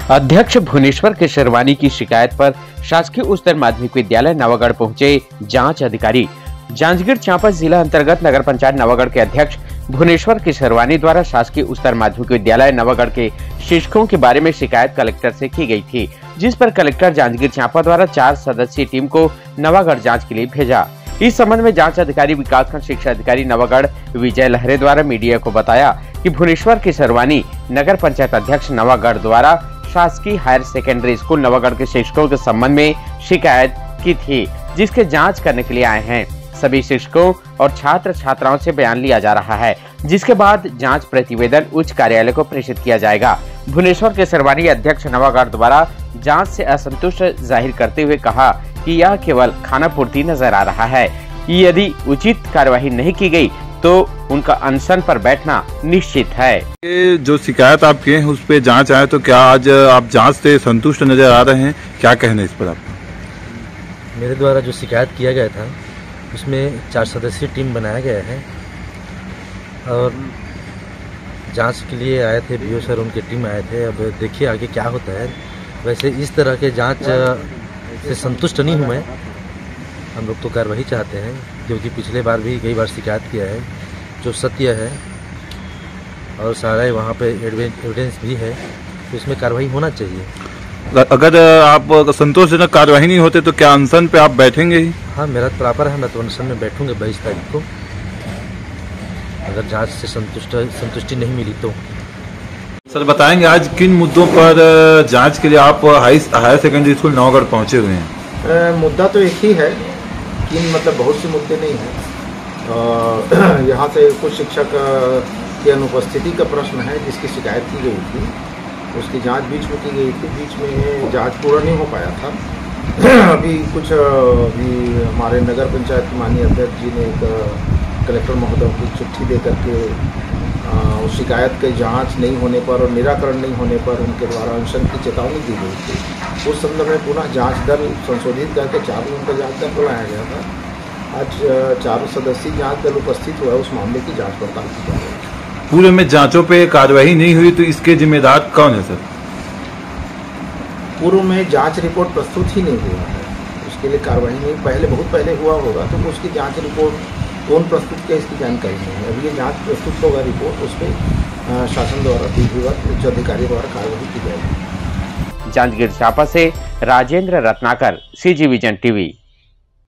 अध्यक्ष भुवनेश्वर के शेरवानी की शिकायत पर शासकीय उच्चतर माध्यमिक विद्यालय नवागढ़ पहुंचे जांच अधिकारी। जांजगीर चांपा जिला अंतर्गत नगर पंचायत नवागढ़ के अध्यक्ष भुवनेश्वर की शेरवानी द्वारा शासकीय उच्चतर माध्यमिक विद्यालय नवागढ़ के शिक्षकों के बारे में शिकायत कलेक्टर से की गई थी, जिस पर कलेक्टर जांजगीर चांपा द्वारा 4 सदस्यीय टीम को नवागढ़ जांच के लिए भेजा। इस संबंध में जांच अधिकारी विकासखंड शिक्षा अधिकारी नवागढ़ विजय लहरे द्वारा मीडिया को बताया कि भुवनेश्वर की शेरवानी नगर पंचायत अध्यक्ष नवागढ़ द्वारा शासकीय हायर सेकेंडरी स्कूल नवागढ़ के शिक्षकों के संबंध में शिकायत की थी, जिसके जांच करने के लिए आए हैं। सभी शिक्षकों और छात्र छात्राओं से बयान लिया जा रहा है, जिसके बाद जांच प्रतिवेदन उच्च कार्यालय को प्रेषित किया जाएगा। भुवनेश्वर के शेरवानी अध्यक्ष नवागढ़ द्वारा जांच से असंतुष्ट जाहिर करते हुए कहा कि यह केवल खाना पूर्ति नजर आ रहा है। यदि उचित कार्यवाही नहीं की गई तो उनका अनशन पर बैठना निश्चित है। ये जो शिकायत आप किए हैं उस पे जांच आए, तो क्या आज आप जांच से संतुष्ट नजर आ रहे हैं? क्या कहना है इस पर आपका? मेरे द्वारा जो शिकायत किया गया था उसमें 4 सदस्यीय टीम बनाया गया है और जांच के लिए आए थे बीओ सर, उनकी टीम आए थे। अब देखिए आगे क्या होता है। वैसे इस तरह के जांच से संतुष्ट नहीं हूँ मैं। हम लोग तो कार्रवाई चाहते हैं, क्योंकि पिछले बार भी कई बार शिकायत किया है, जो सत्य है और सारा वहाँ पे एविडेंस भी है, तो इसमें कार्रवाई होना चाहिए। अगर आप संतोषजनक कार्रवाई नहीं होते तो क्या अनशन पे आप बैठेंगे ही? हाँ, मेरा प्रॉपर है, मैं तो अनशन में बैठूंगा 22 तारीख को, अगर जांच से संतुष्टि नहीं मिली तो। सर बताएंगे आज किन मुद्दों पर जांच के लिए आप हायर सेकेंडरी स्कूल नवागढ़ पहुंचे हुए हैं? मुद्दा तो एक ही है कि मतलब बहुत से मुद्दे नहीं हैं। यहाँ से कुछ शिक्षक की अनुपस्थिति का प्रश्न है, जिसकी शिकायत की गई थी, उसकी जांच बीच में की गई थी, बीच में जांच पूरा नहीं हो पाया था। अभी कुछ अभी हमारे नगर पंचायत माननीय अध्यक्ष जी ने एक कलेक्टर महोदय को चिट्ठी दे करके उस शिकायत की जांच नहीं होने पर और निराकरण नहीं होने पर उनके द्वारा अनशन की चेतावनी दी गई थी। उस संदर्भ में पुनः जांच दल संशोधित करके 4 लोगों का जांच दल बुलाया गया था। आज 4 सदस्यीय जांच दल उपस्थित हुआ, उस मामले की जांच पड़ताल की जा रही है। पूरे में जांचों पे कार्रवाई नहीं हुई तो इसके जिम्मेदार कौन है सर? पूर्व में जांच रिपोर्ट प्रस्तुत ही नहीं हुआ है, उसके लिए कार्रवाई नहीं। पहले बहुत पहले हुआ होगा तो उसकी जांच रिपोर्ट कौन प्रस्तुत किया इसकी जानकारी नहीं है। अभी ये जांच प्रस्तुत होगा रिपोर्ट, उस पर शासन द्वारा विधिवत उच्च अधिकारी द्वारा कार्रवाई की जाएगी। जांजगीर चांपा से Rajendra Ratnakar, CG vision TV।